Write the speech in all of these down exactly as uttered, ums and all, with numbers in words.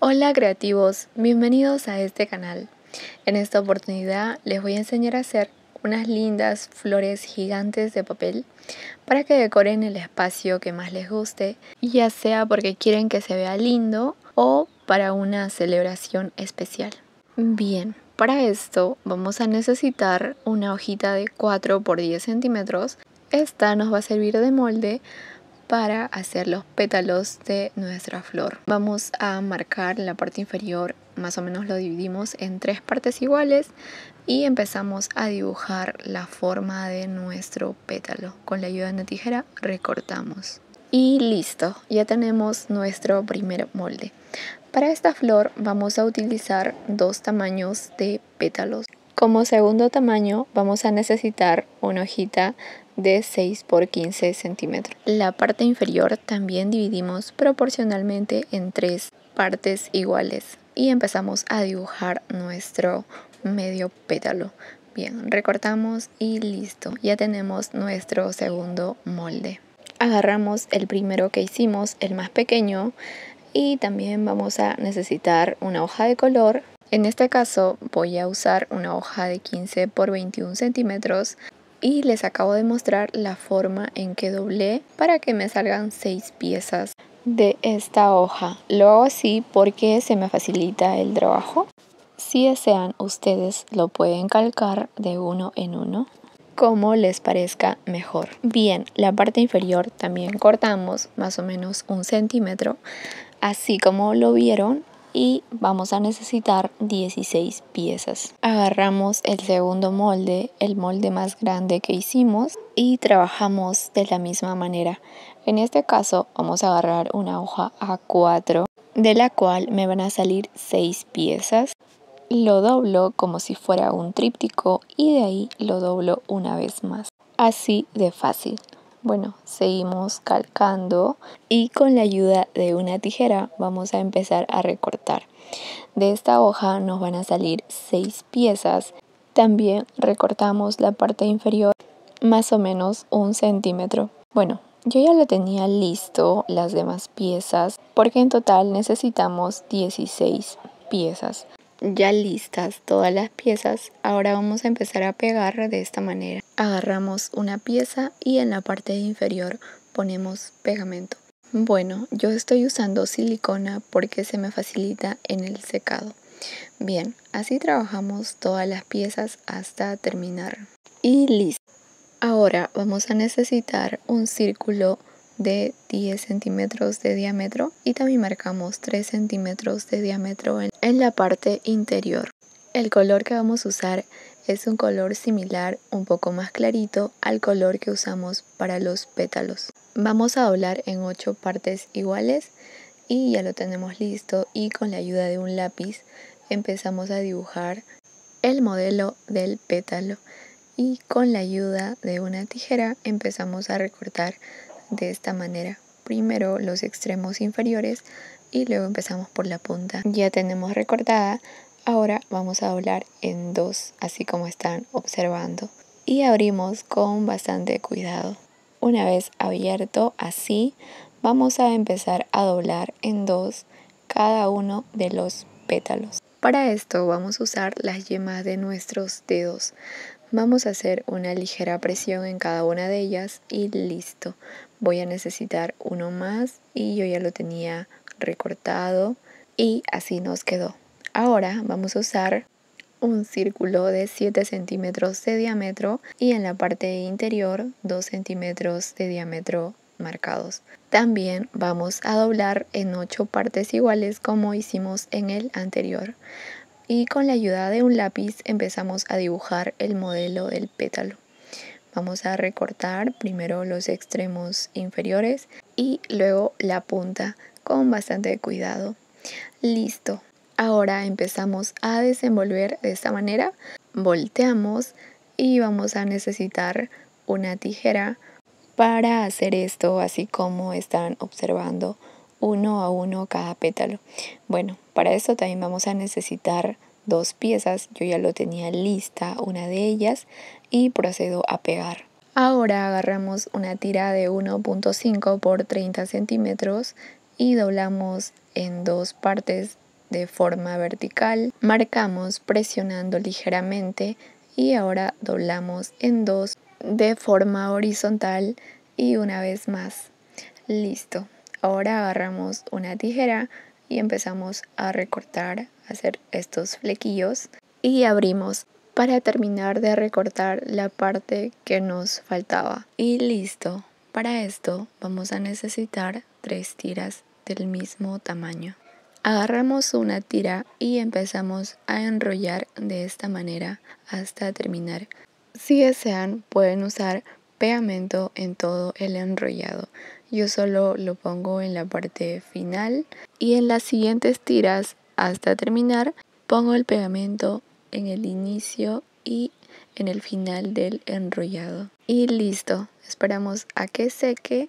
Hola creativos, bienvenidos a este canal. En esta oportunidad les voy a enseñar a hacer unas lindas flores gigantes de papel para que decoren el espacio que más les guste, ya sea porque quieren que se vea lindo o para una celebración especial. Bien, para esto vamos a necesitar una hojita de cuatro por diez centímetros. Esta nos va a servir de molde para hacer los pétalos de nuestra flor. Vamos a marcar la parte inferior, más o menos lo dividimos en tres partes iguales y empezamos a dibujar la forma de nuestro pétalo. Con la ayuda de una tijera recortamos. Y listo, ya tenemos nuestro primer molde. Para esta flor vamos a utilizar dos tamaños de pétalos. Como segundo tamaño vamos a necesitar una hojita de seis por quince centímetros. La parte inferior también dividimos proporcionalmente en tres partes iguales y empezamos a dibujar nuestro medio pétalo. Bien, recortamos y listo, ya tenemos nuestro segundo molde. Agarramos el primero que hicimos, el más pequeño, y también vamos a necesitar una hoja de color. En este caso voy a usar una hoja de quince por veintiún centímetros y les acabo de mostrar la forma en que doblé para que me salgan seis piezas de esta hoja. Lo hago así porque se me facilita el trabajo. Si desean, ustedes lo pueden calcar de uno en uno como les parezca mejor. Bien, la parte inferior también cortamos más o menos un centímetro, así como lo vieron, y vamos a necesitar dieciséis piezas. Agarramos el segundo molde, el molde más grande que hicimos, y trabajamos de la misma manera. En este caso vamos a agarrar una hoja A cuatro, de la cual me van a salir seis piezas. Lo doblo como si fuera un tríptico y de ahí lo doblo una vez más. Así de fácil. Bueno, seguimos calcando y con la ayuda de una tijera vamos a empezar a recortar. De esta hoja nos van a salir seis piezas. También recortamos la parte inferior más o menos un centímetro. Bueno, yo ya lo tenía listo las demás piezas porque en total necesitamos dieciséis piezas. Ya listas todas las piezas, ahora vamos a empezar a pegar de esta manera. Agarramos una pieza y en la parte inferior ponemos pegamento. Bueno, yo estoy usando silicona porque se me facilita en el secado. Bien, así trabajamos todas las piezas hasta terminar. Y listo. Ahora vamos a necesitar un círculo de diez centímetros de diámetro y también marcamos tres centímetros de diámetro en, en la parte interior. El color que vamos a usar es un color similar, un poco más clarito al color que usamos para los pétalos. Vamos a doblar en ocho partes iguales y ya lo tenemos listo, y con la ayuda de un lápiz empezamos a dibujar el modelo del pétalo. Y con la ayuda de una tijera empezamos a recortar de esta manera. Primero los extremos inferiores y luego empezamos por la punta. Ya tenemos recortada. Ahora vamos a doblar en dos, así como están observando. Y abrimos con bastante cuidado. Una vez abierto así, vamos a empezar a doblar en dos cada uno de los pétalos. Para esto vamos a usar las yemas de nuestros dedos. Vamos a hacer una ligera presión en cada una de ellas y listo. Voy a necesitar uno más y yo ya lo tenía recortado y así nos quedó. Ahora vamos a usar un círculo de siete centímetros de diámetro y en la parte interior dos centímetros de diámetro marcados. También vamos a doblar en ocho partes iguales como hicimos en el anterior. Y con la ayuda de un lápiz empezamos a dibujar el modelo del pétalo. Vamos a recortar primero los extremos inferiores y luego la punta con bastante cuidado. Listo. Ahora empezamos a desenvolver de esta manera. Volteamos y vamos a necesitar una tijera para hacer esto, así como están observando, uno a uno cada pétalo. Bueno, para esto también vamos a necesitar dos piezas. Yo ya lo tenía lista, una de ellas, y procedo a pegar. Ahora agarramos una tira de uno punto cinco por treinta centímetros y doblamos en dos partes de forma vertical, marcamos presionando ligeramente y ahora doblamos en dos de forma horizontal y una vez más. Listo. Ahora agarramos una tijera y empezamos a recortar, a hacer estos flequillos y abrimos para terminar de recortar la parte que nos faltaba. Y listo. Para esto vamos a necesitar tres tiras del mismo tamaño. Agarramos una tira y empezamos a enrollar de esta manera hasta terminar. Si desean, pueden usar pegamento en todo el enrollado. Yo solo lo pongo en la parte final y en las siguientes tiras hasta terminar pongo el pegamento en el inicio y en el final del enrollado. Y listo, esperamos a que seque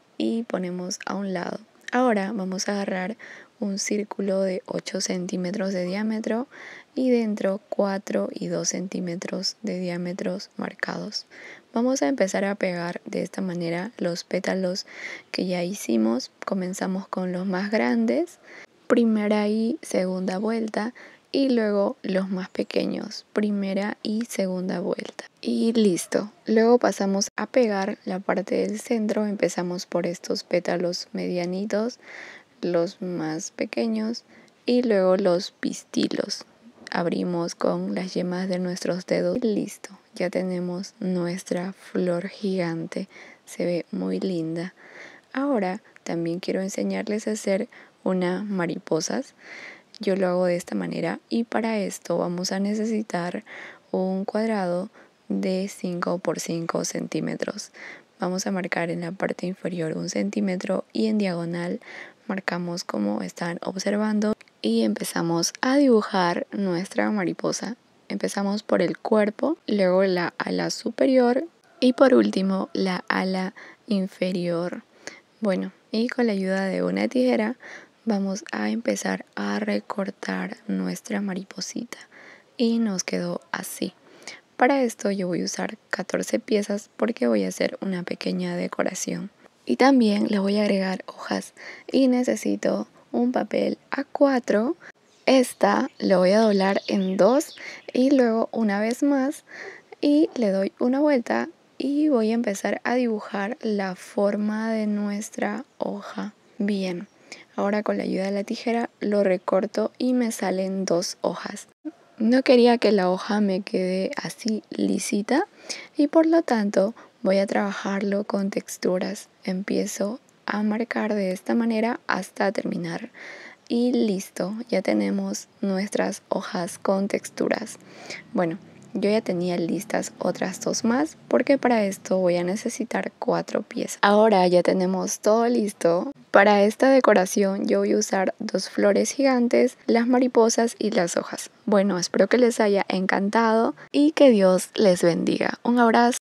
y ponemos a un lado. Ahora vamos a agarrar un círculo de ocho centímetros de diámetro y dentro cuatro y dos centímetros de diámetros marcados. Vamos a empezar a pegar de esta manera los pétalos que ya hicimos. Comenzamos con los más grandes, primera y segunda vuelta, y luego los más pequeños, primera y segunda vuelta. Y listo. Luego pasamos a pegar la parte del centro. Empezamos por estos pétalos medianitos, los más pequeños y luego los pistilos. Abrimos con las yemas de nuestros dedos y listo. Ya tenemos nuestra flor gigante. Se ve muy linda. Ahora también quiero enseñarles a hacer unas mariposas. Yo lo hago de esta manera y para esto vamos a necesitar un cuadrado de cinco por cinco centímetros. Vamos a marcar en la parte inferior un centímetro y en diagonal marcamos como están observando y empezamos a dibujar nuestra mariposa. Empezamos por el cuerpo, luego la ala superior y por último la ala inferior. Bueno, y con la ayuda de una tijera vamos a empezar a recortar nuestra mariposita y nos quedó así. Para esto yo voy a usar catorce piezas porque voy a hacer una pequeña decoración. Y también le voy a agregar hojas y necesito un papel A cuatro. Esta lo voy a doblar en dos y luego una vez más y le doy una vuelta y voy a empezar a dibujar la forma de nuestra hoja. Bien. Ahora con la ayuda de la tijera lo recorto y me salen dos hojas. No quería que la hoja me quede así lisita y por lo tanto voy a trabajarlo con texturas. Empiezo a marcar de esta manera hasta terminar. Y listo, ya tenemos nuestras hojas con texturas. Bueno, yo ya tenía listas otras dos más porque para esto voy a necesitar cuatro piezas. Ahora ya tenemos todo listo. Para esta decoración yo voy a usar dos flores gigantes, las mariposas y las hojas. Bueno, espero que les haya encantado y que Dios les bendiga. Un abrazo.